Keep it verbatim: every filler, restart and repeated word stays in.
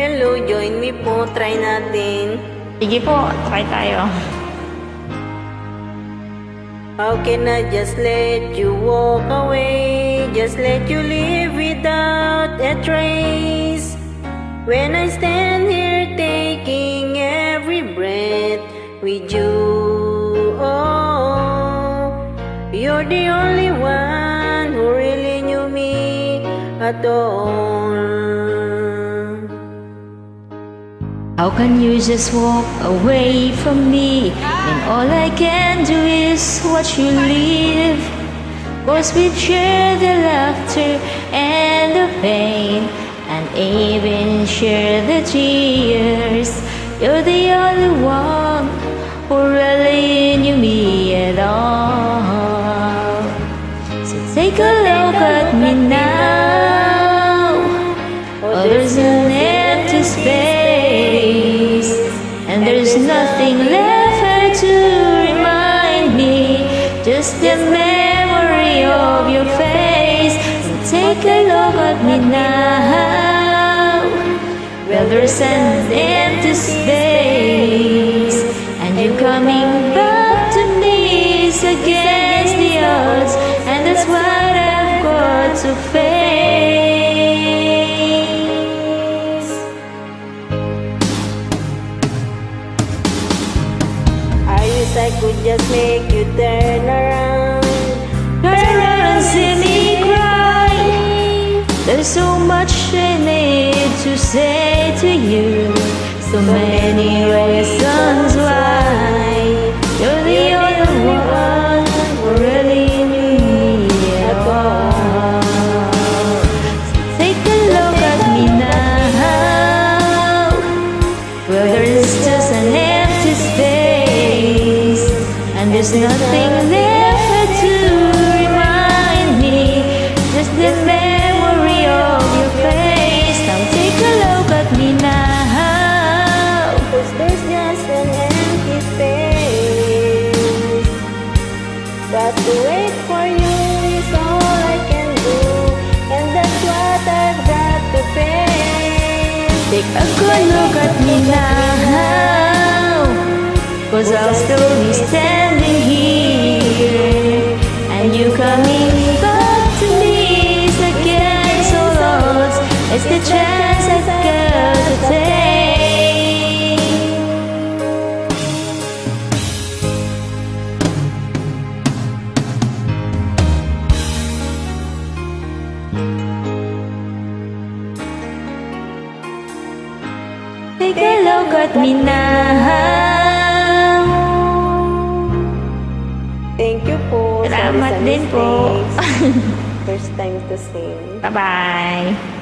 hello, join me po, try natin. Sige po, try tayo. How can I just let you walk away, just let you live without a trace? When I stand here taking every breath with you, oh, you're the only one who really knew me at all. How can you just walk away from me when all I can do is watch you leave? Cause we've shared the laughter and the pain, and even share the tears. You're the only one who really knew me at all. So take a look at me now. Oh, there's an empty space, and there's nothing left to remind me, just the memory of your face. So take a look at me now. Well, there's an empty space, and you coming back to me is against the odds, and that's what I've got to face. I wish I could just make you turn around, Turn around and see me cry. There's so much I need to say to you, so many reasons why you're the only one who really knew me at all. So take a look at me now. Well, there's just an empty space, and there's nothing left to remind me, just the memory of your face. Now take a look at me now. cause there's just an empty space. But to wait for you is all I can do, and that's what I've got to face. Take a good look at me now, cause I'll still be standing here, and you coming back to me is against all odds. It's the chance I've got to take. Take a look at me now. Thank you po. Salamat Sorry sa din po. mistakes. First time to sing. Bye-bye.